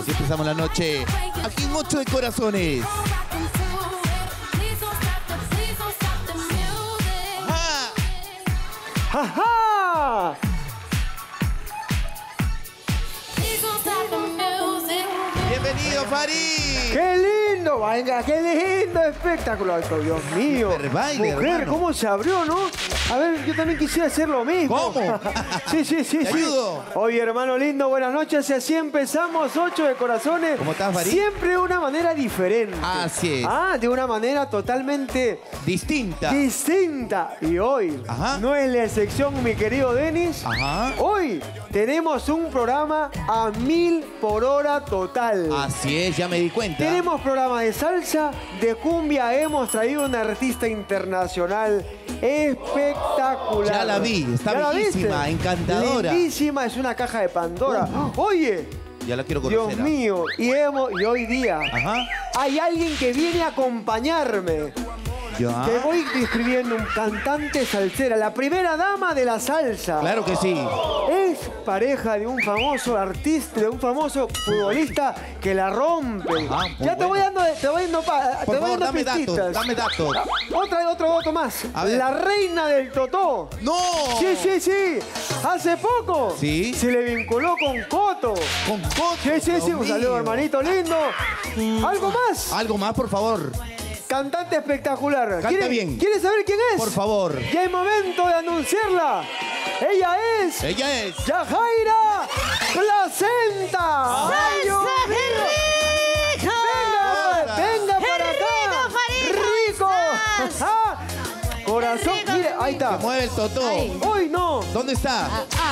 Así empezamos la noche aquí en 8 de Corazones. ¡Ja, ja! Bienvenido, Farid. ¡Qué lindo! Venga, qué lindo espectáculo. Ay, Dios mío. Super baile, mujer, hermano. ¿cómo se abrió, no? A ver, yo también quisiera hacer lo mismo. ¿Cómo? Sí. Te ayudo. Oye, hermano lindo, buenas noches. Y así empezamos 8 de Corazones. ¿Cómo estás, Farid? Siempre de una manera diferente. Así es. De una manera totalmente Distinta. distinta. Y hoy Ajá. no es la excepción, mi querido Denis. Ajá. Hoy tenemos un programa a 1000 por hora total. Así es, ya me di cuenta. Tenemos programa de salsa, de cumbia. Hemos traído una artista internacional espectacular. Ya la vi, está ¿Ya la bellísima, viste? encantadora. Lindísima, es una caja de Pandora. Oye, Ya la quiero conocer. Dios mío, y hoy día Ajá. hay alguien que viene a acompañarme. Ya. Te voy describiendo un cantante salsera, la primera dama de la salsa. Claro que sí. Es pareja de un famoso artista, de un famoso futbolista que la rompe. Ajá, muy Ya te voy bueno. dando, Por favor, dame datos, dame datos. Otro voto más. A ver. La reina del Totó. ¡No! Sí. Hace poco Sí. se le vinculó con Coto. Con Coto. Sí. Dios Un saludo, mío. hermanito lindo. ¿Algo más? Algo más, por favor. Cantante espectacular. Canta bien. ¿Quieres saber quién es? Por favor. Ya es momento de anunciarla. Ella es Ella es. Yajaira Placenta. ¡Ay, Dios mío! rico! Venga para ¡Qué acá. rico, Farid! ¡Rico! ¿Cómo estás? Corazón, ¡Qué rico, mire, qué ahí está. Se mueve el Totó. Ay. ¡Uy, no! ¿Dónde está?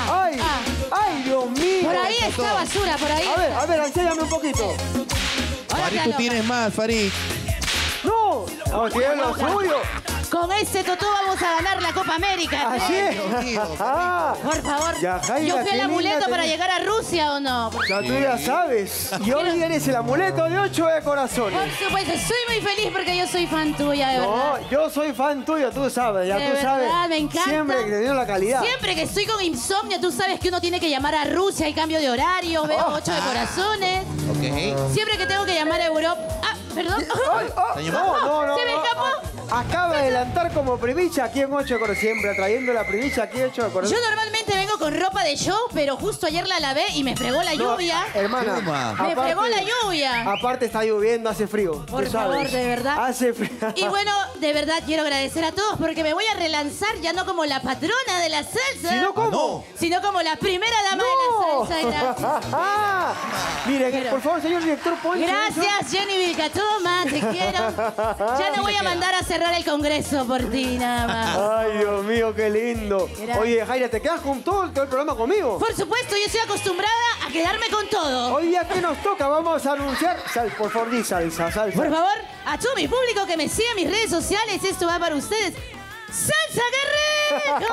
¡Ay, Dios mío! Por ahí está basura, por ahí. A ver, enséñame un poquito. Hola, Farid, tú Carlos. tienes más, Farid. ¡No! ¡No, tiene lo suyo! Con este totó vamos a ganar la Copa América. ¡Así es! Dios mío. Ah, Por favor. Yajaira, ¿Yo fui qué el linda amuleto para tenés. llegar a Rusia o no? ya tú ya sabes. Y hoy eres el amuleto de 8 de Corazones. Por supuesto, soy muy feliz porque yo soy fan tuya, de verdad. No, yo soy fan tuyo, tú sabes, ya De tú sabes. verdad, me encanta. Siempre que tenido la calidad. Siempre que estoy con insomnio, tú sabes que uno tiene que llamar a Rusia, hay cambio de horario, veo 8 de Corazones. Ok. Siempre que tengo que llamar a Europa... Ah, perdón. Ay, no. ¿Se me escapó? Acaba de adelantar como primicia aquí en 8 de Corazones. Siempre trayendo la primicia aquí en 8 de Yo Corazones. normalmente vengo con ropa de show, pero justo ayer la lavé y me fregó la No, lluvia. hermana, Toma. Me fregó la lluvia. Aparte está lloviendo, hace frío. Por tú sabes. favor, de verdad. Hace frío. Y bueno, de verdad quiero agradecer a todos porque me voy a relanzar ya no como la patrona de la salsa, Si no, ¿cómo? no. sino como la primera dama ¡No! de la salsa. Miren, Pero- por favor, señor director, ponche eso. Gracias, Jenny Vilcatoma, te quiero. Ya no voy a mandar a cerrar el congreso por ti, nada más. Ay, Dios mío, qué lindo. Gracias. Oye, Jaira, ¿te quedas con todo el programa conmigo? Por supuesto, yo estoy acostumbrada a quedarme con todo. Hoy día, ¿qué nos toca? Vamos a anunciar. Por favor, di salsa. Por favor, a todo mi público que me siga en mis redes sociales, esto va para ustedes. ¡Salsa, qué rico!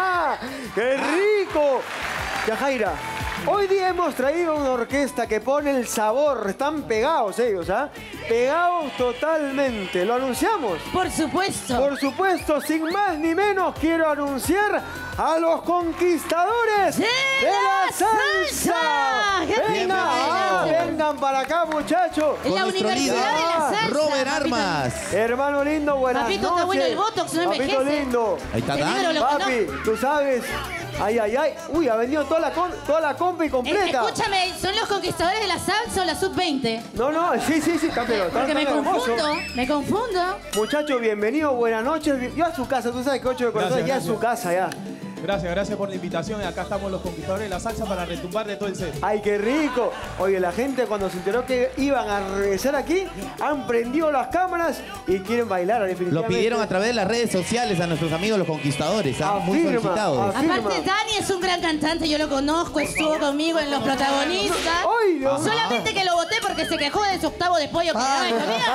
¡Qué rico! Yajaira, hoy día hemos traído una orquesta que pone el sabor. Están pegados ellos, ¿ah? Pegados totalmente. ¿Lo anunciamos? Por supuesto. Por supuesto, sin más ni menos, quiero anunciar a los conquistadores ¡De la salsa. salsa! ¡Qué Vengan, rico! vengan para acá, muchachos. En la Con nuestro Universidad de la líder, Salsa. Robert papito. Armas. Hermano lindo, buenas Papito, noches. está bueno el Botox, no Papito envejece. lindo. Ahí está Este Dan. libro lo Papi, tú sabes. Ay. Uy, ha venido toda la compi completa. Escúchame, ¿son los conquistadores de la salsa o la sub-20? No, sí, está pero tan Porque me hermoso. confundo. Muchachos, bienvenidos, buenas noches. Yo a su casa, tú sabes que 8 de Corazones ya es su casa ya. Gracias por la invitación. Acá estamos los conquistadores de la salsa para retumbar de todo el set. Ay, qué rico. Oye, la gente cuando se enteró que iban a regresar aquí, han prendido las cámaras y quieren bailar Lo definitivamente. pidieron a través de las redes sociales a nuestros amigos los conquistadores. Muy Afirma, solicitados. afirma. Aparte, Dani es un gran cantante, yo lo conozco, estuvo conmigo en Los Protagonistas. Ay, Dios mío. Solamente que lo voté porque se quejó de su octavo de pollo que daba de comida.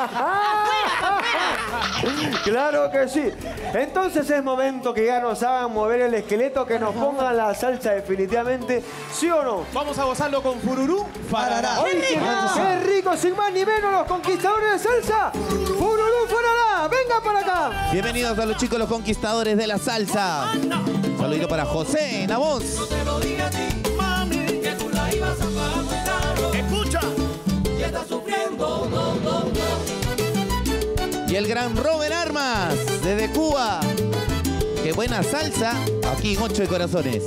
¡Afuera! Claro que sí. Entonces es momento que ya nos hagan mover el esqueleto, que nos pongan la salsa definitivamente, ¿sí o no? Vamos a gozarlo con Fururú Farará. Ay, qué rico, sin más ni menos, los conquistadores de salsa. ¡Furulú, farará! ¡Venga para acá! Bienvenidos a los chicos los conquistadores de la salsa. Un saludito para José en la voz. Te lo dije a ti, mami, que tú la ibas a pagar muy caro. Escucha. Y el gran Robert Armas, desde Cuba. Qué buena salsa, aquí en 8 de Corazones.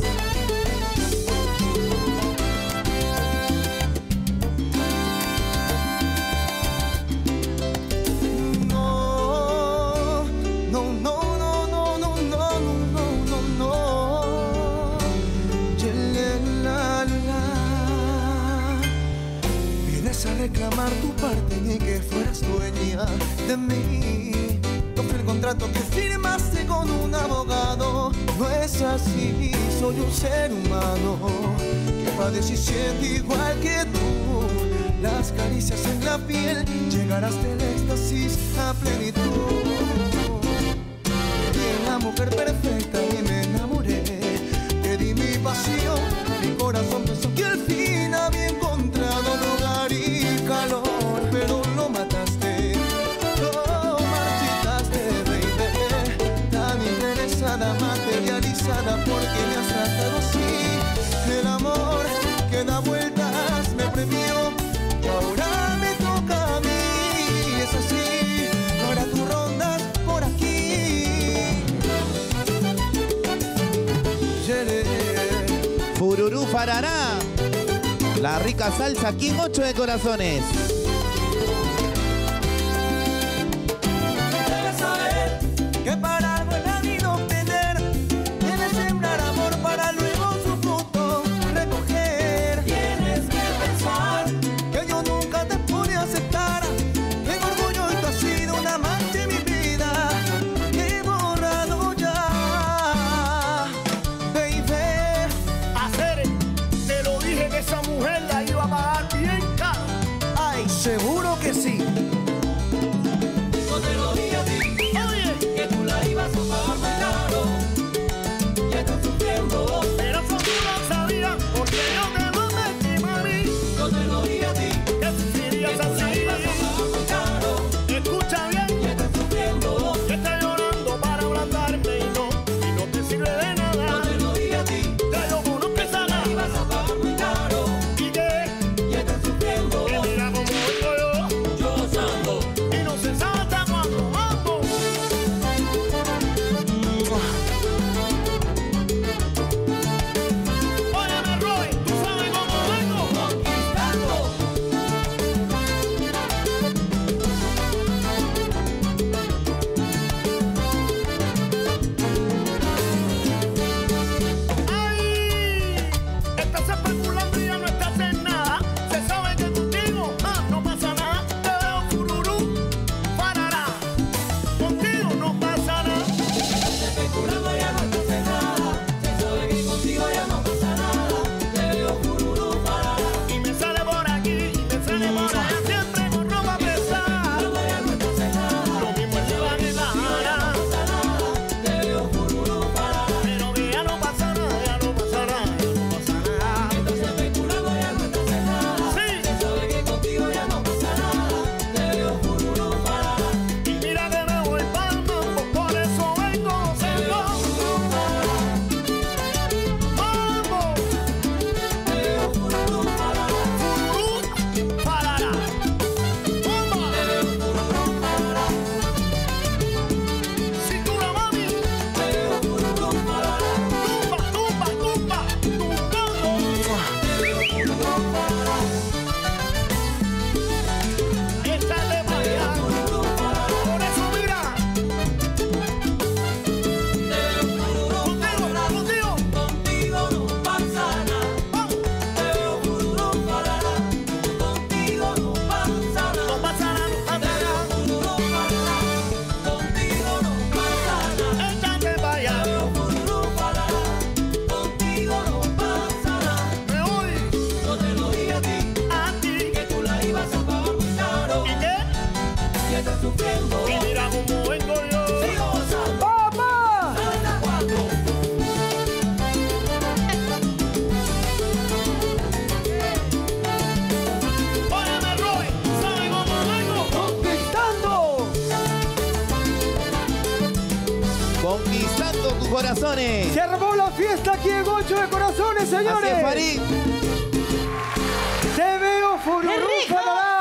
Reclamar tu parte ni que fueras dueña de mí. No fue el contrato que firmaste con un abogado. No es así, soy un ser humano que padece y siente igual que tú. Las caricias en la piel, llegarás del éxtasis a plenitud. Y en la mujer perfecta y me enamoré. Te di mi pasión, mi corazón pensó que al fin había encontrado lugar y calor, pero lo mataste, lo marchitaste, baby. Tan interesada, materializada, porque me has tratado así. El amor que da vueltas me premió y ahora me toca a mí. Es así, ahora tú rondas por aquí. Fururú Farará. La rica salsa aquí en 8 de Corazones. Debes saber que para algo en la vida obtener, debes sembrar amor para luego su fruto recoger. Tienes que pensar que yo nunca te pude aceptar. Tengo orgullo y tú has sido un amante en mi vida. He borrado ya, baby. Hacer, te lo dije que esa mujer la iba a pagar bien caro. Ay, seguro que sí. No te lo dije a ti, Oye, que tú la ibas a pagar muy caro. Ya estás sufriendo. pero eso tú lo sabías, porque yo te lo metí, mami. No te lo dije a ti, Que sufrirías que tú la así. ibas a pagar muy caro. Escucha bien, Ya estás sufriendo. que estás llorando para ablandarme y no te sirve de No nada. te lo dije a ti, Ya yo conozco esa la ibas a pagar muy caro. y que Ya estás sufriendo. mira cómo vengo yo. Yo gozando. Y no se sabe hasta cuándo vamos. Óyeme, Roy, tú sabes cómo vengo. Conquistando. ¡Ay! Estás especulando y ya no estás en nada. Se sabe que contigo no pasa nada. Te veo fururú, parará. Contigo no pasa nada. Especulando ya no estás en nada. Se sabe que contigo ya no pasa nada. Te veo fururú para. Y me sale por aquí, y me sale por allá. Siempre con ropa pesada. Especulando ya no estás en nada. Lo mismo es llevar en la cara. Pasa nada. Te veo fururú para. Pero que ya no pasa nada, ya no pasa nada, ya no pasa nada. Estás especulando ya no estás en nada. Sí. Se sabe que contigo ya no pasa nada. Te veo fururú para. Y mira que me voy pa'l mambo, por eso vengo gozando. ¡Mambo! Te veo fururú para. Fururú, parará. ¡Bomba! Te veo fururú para. Cintura, mami. Te veo fururú para. Tumba, tumba, tumba, tumbando. Te veo fururú para. Échale pa' allá. Fururú para. Por eso mira, Te veo fururú contigo, para. contigo. Contigo no pasa nada. ¡Vamos! Te veo fururú para. Contigo no pasa No nada. pasa nada, no pasa Te veo nada. fururú para. Contigo no pasa nada. Échate pa' allá. Te veo fururú para. Contigo no pasa nada. Me voy No te lo dije a ti, a ti. que tú la ibas a pagar muy caro. ¿Y qué? Y estás sufriendo. Y mira cómo vengo yo. Sigo gozando. ¡Papá! Hasta cuatro. Óyeme, Roy, ¿sabes cómo vengo? ¡Conquistando! Conquistando tus corazones. Se armó la fiesta aquí en 8 de Corazones, Así señores. es, Farid. Te veo fururú, ¡Qué rico! Farará.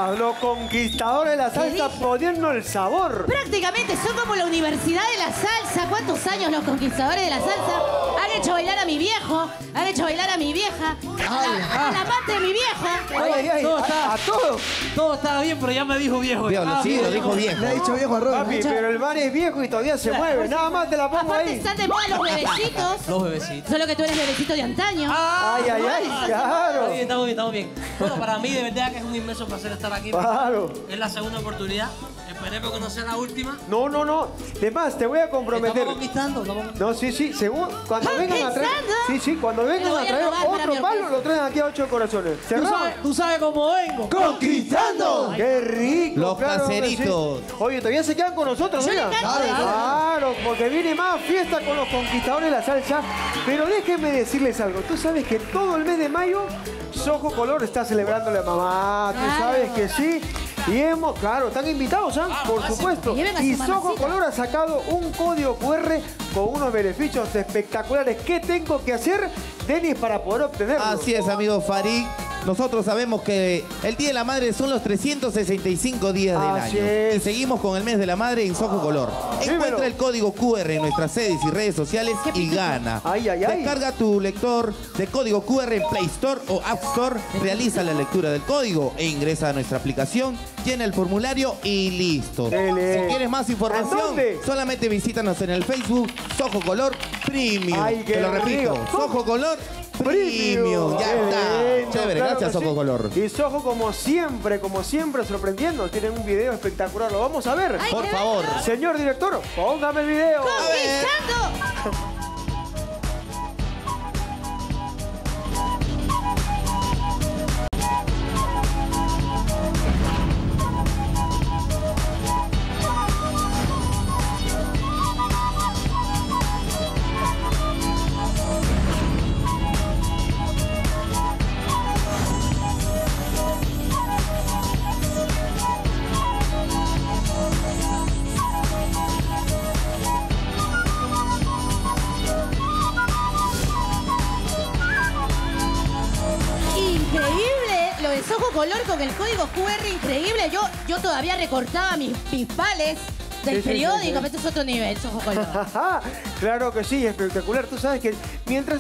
más, los conquistadores de la salsa dije? poniendo el sabor. Prácticamente son como la universidad de la salsa. ¿Cuántos años los conquistadores de la salsa han hecho bailar a mi viejo? Han hecho bailar a mi vieja. A la amante de mi vieja. Ay, todo está- a todos. Todo estaba bien, pero ya me dijo viejo. Diablo, sí, lo dijo viejo. Le ha dicho viejo a Robert. Papi, pero el bar es viejo y todavía se mueve. Nada más te la pongo Aparte ahí. están de moda los bebecitos. Los bebecitos. Solo que tú eres bebecito de antaño. Ay, claro. Estamos bien, estamos bien. Bueno, para mí de verdad que es un inmenso placer estar aquí. Claro. Es la segunda oportunidad. Esperemos que no sea la última. No, no, no. De más, te voy a comprometer. Estamos conquistando. No, sí, sí, según cuando vengan a traer. Sí, sí, cuando vengan Lo voy a a traer robar para otro mi palo, orquesta. lo traen aquí a 8 corazones. ¿Cerrado? Tú sabes cómo vengo. ¡Conquistando! ¡Qué rico! Los claro que caseritos. sí. Oye, todavía se quedan con nosotros, Yo le mira. canto, Claro, porque viene más fiesta con los conquistadores de la salsa. Pero déjenme decirles algo. Tú sabes que todo el mes de mayo, Soho Color está celebrando la mamá. Tú Claro. sabes que sí. Y hemos, claro, están invitados, ¿ah? Por supuesto. Lleven a su Y Soho mamacita. Color ha sacado un código QR con unos beneficios espectaculares. ¿Qué tengo que hacer, Denis, para poder obtenerlo? Así es, amigo Farid. Nosotros sabemos que el Día de la Madre son los 365 días del Así año. es. Y seguimos con el mes de la madre en Soho Color. Dímelo. Encuentra el código QR en nuestras sedes y redes sociales y gana. Ay, ay, ay. Descarga tu lector de código QR en Play Store o App Store. Realiza la lectura del código e ingresa a nuestra aplicación. Llena el formulario y listo. Dele. Si quieres más ¿En información, dónde? solamente visítanos en el Facebook Soho Color Premium. Ay, qué Te lo repito, rico. Soho Color Premium. Ya Qué está. lindo, Chévere, claro gracias que Soho sí. Color. Y Soho como siempre sorprendiendo. Tienen un video espectacular, lo vamos a ver. Ay, Por qué favor. bello. Señor director, póngame el video. ¡Conquistando! Increíble, lo de Soho Color con el código QR, increíble. Yo todavía recortaba mis pispales del Sí, sí, periódico, sí, sí. pero esto es otro nivel, Soho Color. Claro que sí, espectacular. Tú sabes que mientras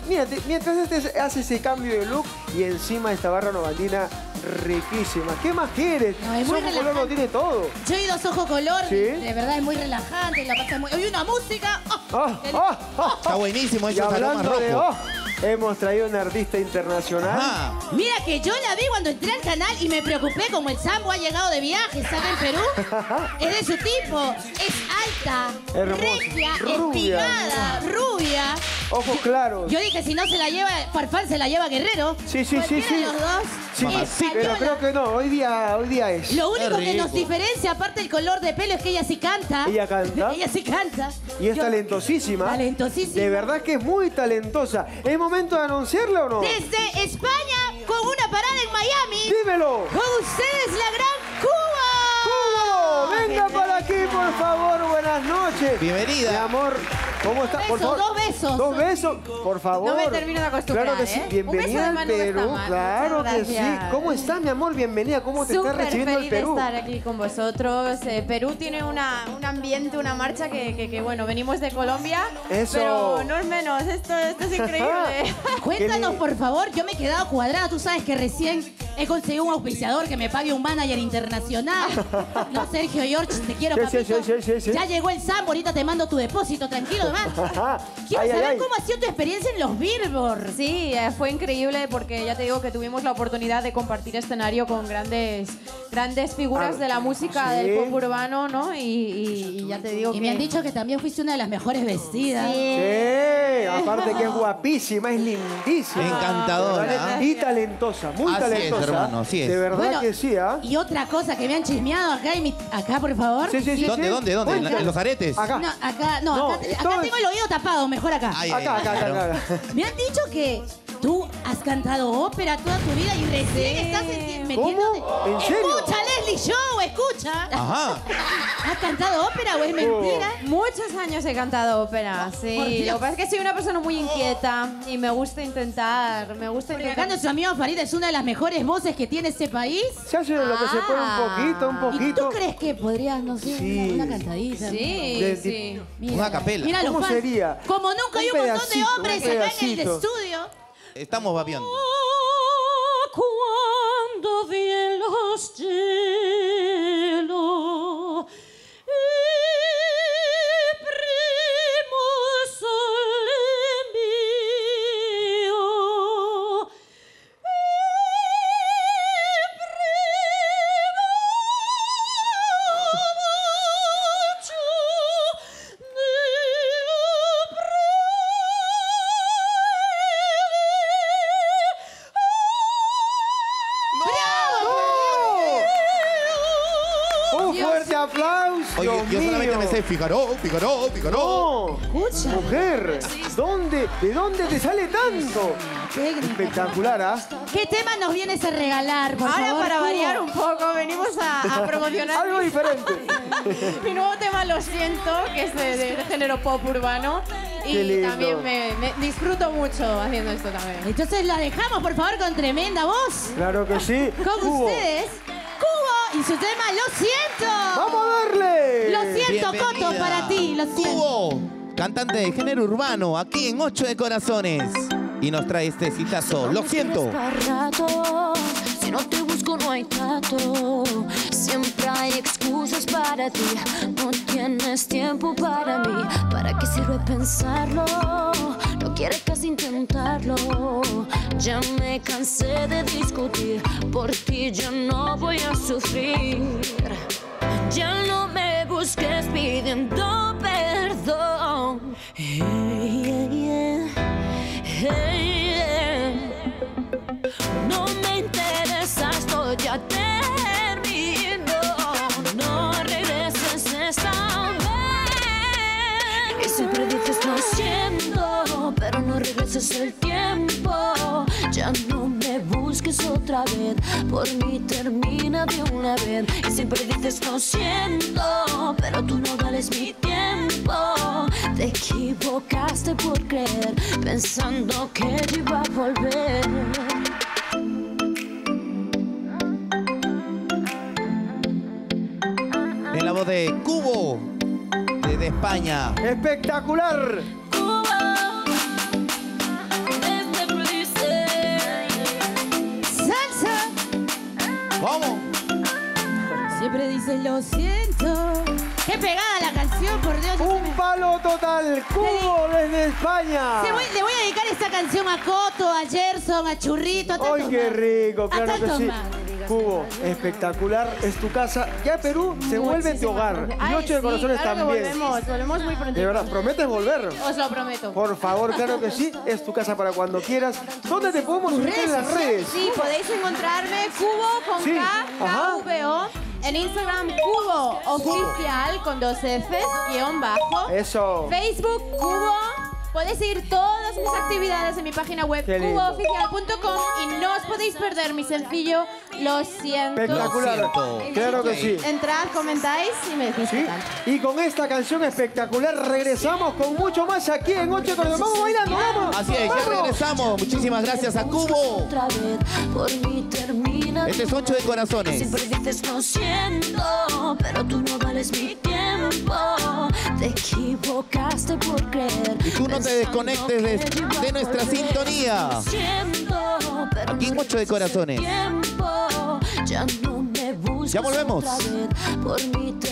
este hace ese cambio de look y encima esta barra novandina riquísima. ¿Qué más quieres? No, es muy Soho Color lo relajante. tiene todo. Yo he ido a Soho Color, ¿Sí? de verdad es muy relajante, la pasa muy... Oye, una música. Ah, qué ah, ah, Está buenísimo Y eso, aroma hablando de rojo. hemos traído una artista internacional. Ajá. Mira que yo la vi cuando entré al canal y me preocupé como el Sambo ha llegado de viaje, ¿sabe? En Perú. Es de su tipo. Es alta, Hermosa, regia, rubia. espigada, rubia. Ojos claros. Yo dije, si no se la lleva Farfán, se la lleva Guerrero. Sí, sí, sí, Cualquiera sí. de los dos. Sí, Española. pero creo que no. Hoy día es. Lo único Qué que nos rico. diferencia, aparte del color de pelo, es que ella sí canta. ¿Ella canta? Ella sí canta. Y es Yo- talentosísima. Talentosísima. De verdad que es muy talentosa. ¿Es momento de anunciarla o no? Desde España, con una parada en Miami. Dímelo. Con ustedes, la gran Cuba. ¡Cubo! Venga para aquí, por favor. Buenas noches. Bienvenida. Mi amor, ¿cómo está? Por Besos, favor. dos besos. Dos besos, por favor. No me termino de acostumbrar, Claro que sí. ¿eh? Bienvenida Un beso de al mano no está Perú. mal. Claro Muchas que sí. gracias. ¿Cómo está, mi amor? Bienvenida. ¿Cómo te está Súper recibiendo el feliz de Perú? estar aquí con vosotros. Perú tiene un ambiente, una marcha que, bueno, venimos de Colombia. Eso. Pero no es menos, esto es increíble. Cuéntanos, Qué por favor, yo me he quedado cuadrada. Tú sabes que recién he conseguido un auspiciador que me pague un manager internacional. No, Sergio George, te quiero, Sí, sí, papito. sí. Ya llegó el Sambo, ahorita te mando tu depósito, tranquilo, demás. Quiero Ay, ay, saber ay. cómo ha sido tu experiencia en los Billboard. Sí, fue increíble porque ya te digo que tuvimos la oportunidad de compartir escenario con grandes figuras de la música sí. del pop urbano, ¿no? Y ya te digo Y que... me han dicho que también fuiste una de las mejores vestidas. Sí, aparte que es guapísima, es lindísima. Encantadora, De verdad, ¿ah? y talentosa, muy Así es, talentosa. hermano, así es. De verdad Bueno, que sí, ¿ah? Y otra cosa que me han chismeado acá, acá por favor. Sí, sí, sí. ¿Dónde, sí. dónde? ¿En, Cuéntame. en los aretes? Acá. No, acá, No, acá esto es- tengo el oído tapado, mejor acá. Ay, ay, Acá, claro. acá. Me han dicho que tú has cantado ópera toda tu vida y recién estás metiéndote. ¿En serio? Escucha, Leslie Leslie Show, escucha. Ajá. ¿Has cantado ópera o es mentira? Muchos años he cantado ópera, Por sí. Dios. Lo que pasa es que soy una persona muy inquieta y me gusta intentar. Porque acá nuestro amigo Farid es una de las mejores voces que tiene este país. Se hace lo que se puede un poquito. ¿Y tú crees que podrías, no sé, Sí. una cantadita? Sí, sí. Una capela. Mira los ¿Cómo fans. sería? Como nunca hay Un un montón de pedacito, hombres un acá en el pedacito. estudio. Estamos babeando. Cuando vi en los cielos el primo sole mío, el primo bacio Un fuerte aplauso. Oye, Dios yo solamente mío. me sé Figaro. No, Escucha. mujer, ¿de dónde te sale tanto? Técnica. Espectacular, ¿ah? ¿Qué tema nos vienes a regalar, por Ahora, favor? para Cubo? variar un poco, venimos a promocionar Algo diferente. mi nuevo tema, Lo Siento, que es de género pop urbano. Qué Y lindo. también me disfruto mucho haciendo esto también. Entonces la dejamos, por favor, con tremenda voz. Claro que sí. Con Cubo. ustedes, Cubo y su tema Lo Siento. ¡Vamos a darle! Lo siento, Bienvenida. Coto, para ti. Lo siento. Cubo, cantante de género urbano, aquí en 8 de Corazones. Y nos trae este citazo. Lo siento. Si no te busco no hay trato. Siempre hay excusas para ti. No tienes tiempo para mí. ¿Para qué sirve pensarlo? No quieres casi intentarlo. Ya me cansé de discutir. Por ti yo no voy a sufrir. Ya no me busques pidiendo perdón. Hey, yeah, hey, no me interesa, esto ya terminó. No regreses esta vez. Y siempre dices lo siento, pero no regreses el tiempo. Ya no me busques otra vez, por mí termina de una vez. Y siempre dices lo siento, pero tú no vales mi tiempo. Te equivocaste por creer, pensando que yo iba a volver. En la voz de Cubo, desde España. ¡Espectacular! Salsa. ¿Cómo? Siempre dices lo siento. Qué pegada la canción, por Dios. ¡Un palo total! ¡Cubo desde España! Le voy a dedicar esta canción a Coto, a Gerson, a Churrito, a tantos ¡Ay, qué más. rico! A Claro que tantos sí. más. Cubo, espectacular. Es tu casa. Ya Perú se vuelve tu hogar. Y 8 de Corazones claro que también. volvemos muy pronto. De verdad, ¿prometes volver? Os lo prometo. Por favor, claro que sí. Es tu casa para cuando quieras. ¿Dónde te podemos ubicar en las redes? Sí, podéis encontrarme Cubo con Sí, K, ajá. K-V-O. En Instagram, Cubo Oficial con 2 Fs, _. Eso. Facebook, Cubo. Podéis seguir todas mis actividades en mi página web, Qué lindo. cubooficial.com, y no os podéis perder mi sencillo Lo Siento. Espectacular. Lo siento. Claro que sí. Entrad, comentáis y me decís qué ¿Sí? tal. Y con esta canción espectacular regresamos con mucho más aquí en 8 de Corazones. ¡Vamos bailando, vamos! Así es, ya ¡Vamos! regresamos. Muchísimas gracias a Cubo. Otra vez, por mí termina. Este es 8 de Corazones. Siempre dices lo siento, pero tú no vales mi tiempo. Te equivocaste por creer. Y tú no te desconectes de nuestra sintonía. Aquí en 8 de Corazones. Ya no me busques Ya volvemos. otra vez, por mí